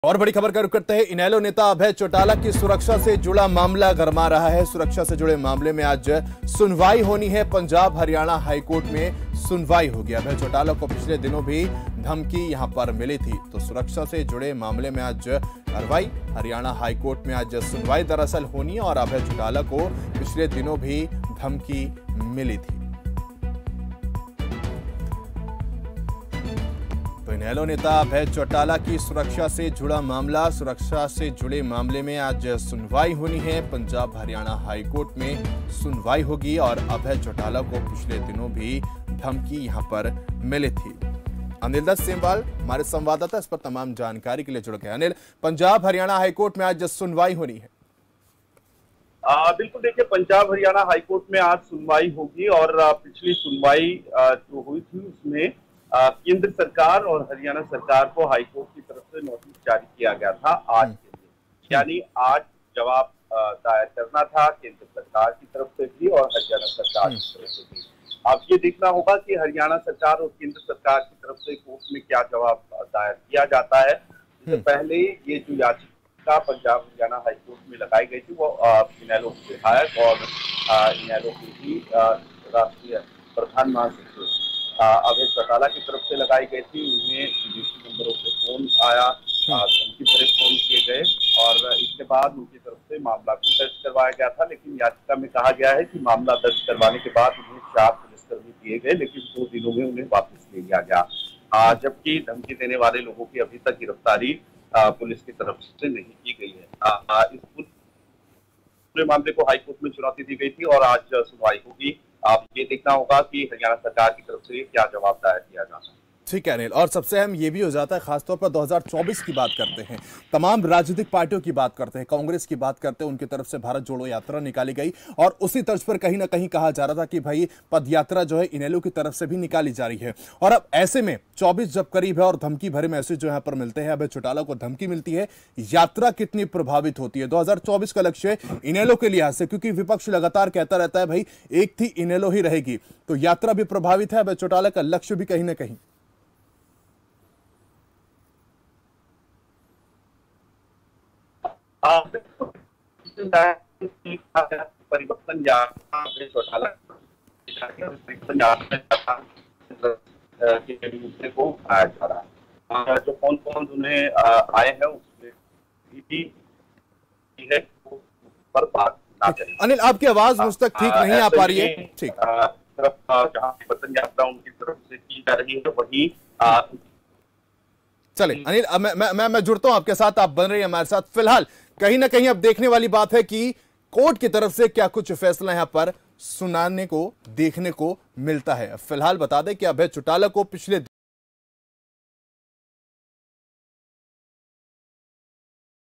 और बड़ी खबर का रुख करते हैं। इनेलो नेता अभय चौटाला की सुरक्षा से जुड़ा मामला गरमा रहा है। सुरक्षा से जुड़े मामले में आज सुनवाई होनी है। पंजाब हरियाणा हाईकोर्ट में सुनवाई होगी। अभय चौटाला को पिछले दिनों भी धमकी यहां पर मिली थी, तो सुरक्षा से जुड़े मामले में आज कार्रवाई। हरियाणा हाईकोर्ट में आज सुनवाई दरअसल होनी है और अभय चौटाला को पिछले दिनों भी धमकी मिली थी। तो इनेलो नेता अभय चौटाला की सुरक्षा से जुड़ा मामला, सुरक्षा से जुड़े मामले में आज सुनवाई होनी है। पंजाब हरियाणा हाईकोर्ट में सुनवाई होगी और अभय चौटाला को पिछले दिनों भी धमकी यहां पर मिली थी। अनिल दत्त सेमवाल हमारे संवाददाता इस पर तमाम जानकारी के लिए जुड़ गए। अनिल, पंजाब हरियाणा हाईकोर्ट में आज सुनवाई होनी है। बिल्कुल, देखिए, पंजाब हरियाणा हाईकोर्ट में आज सुनवाई होगी और पिछली सुनवाई जो हुई थी उसमें केंद्र सरकार और हरियाणा सरकार को हाईकोर्ट की तरफ से नोटिस जारी किया गया था आज के लिए। यानी आज जवाब दायर करना था केंद्र सरकार की तरफ से भी और हरियाणा सरकार की तरफ से भी। अब ये देखना होगा कि हरियाणा सरकार और केंद्र सरकार की तरफ से कोर्ट में क्या जवाब दायर किया जाता है। इससे पहले ये जो याचिका पंजाब हरियाणा हाईकोर्ट में लगाई गई थी वो इनेलो के विधायक और इनेलो के ही राष्ट्रीय प्रधान महासचिव अभय चौटाला की तरफ से लगाई गई थी। उन्हें विदेशी नंबरों से फोन आया, धमकी भरे फोन किए गए और इसके बाद उनकी तरफ से मामला भी दर्ज करवाया गया था। लेकिन याचिका में कहा गया है कि मामला दर्ज करवाने के बाद उन्हें 4 पुलिसकर्मी दिए गए, लेकिन 2 दिनों में उन्हें वापस ले लिया गया। जबकि धमकी देने वाले लोगों की अभी तक गिरफ्तारी पुलिस की तरफ से नहीं की गई है। इस पूरे मामले को हाईकोर्ट में चुनौती दी गई थी और आज सुनवाई होगी। आप ये देखना होगा कि हरियाणा सरकार की तरफ से क्या जवाब दायर किया जाता है। ठीक है अनिल, और सबसे अहम ये भी हो जाता है, खासतौर पर 2024 की बात करते हैं, तमाम राजनीतिक पार्टियों की बात करते हैं, कांग्रेस की बात करते हैं, उनकी तरफ से भारत जोड़ो यात्रा निकाली गई और उसी तर्ज पर कहीं ना कहीं कहा जा रहा था कि भाई पद यात्रा जो है इनेलो की तरफ से भी निकाली जा रही है। और अब ऐसे में 24 जब करीब है और धमकी भरे मैसेज जो यहाँ पर मिलते हैं, अभय चौटाला को धमकी मिलती है, यात्रा कितनी प्रभावित होती है 2024 का लक्ष्य इनेलो के लिहाज से, क्योंकि विपक्ष लगातार कहता रहता है भाई एक थी इनेलो ही रहेगी, तो यात्रा भी प्रभावित है, अभय चौटाला का लक्ष्य भी कहीं ना कहीं। परिवर्तन या को उठाया जा रहा है। जो फोन उन्हें आए हैं उसमें भी है पर बात ना करें। अनिल, आपकी आवाज मुझ तक ठीक नहीं आ पा रही है। ठीक, तरफ जहाँ परिवर्तन यात्रा उनकी तरफ से की जा रही है वही चले अनिल, मैं जुड़ता हूं आपके साथ, आप बन रही हैं हमारे साथ। फिलहाल कहीं ना कहीं अब देखने वाली बात है कि कोर्ट की तरफ से क्या कुछ फैसला यहां पर सुनाने को देखने को मिलता है। फिलहाल बता दें कि अभय चौटाला को पिछले